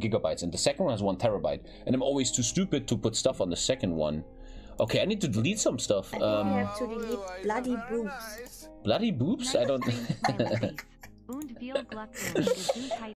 gigabytes, and the second one has 1 terabyte. And I'm always too stupid to put stuff on the second one. Okay, I need to delete some stuff. I think you have to delete bloody boobs. Bloody boobs? I don't...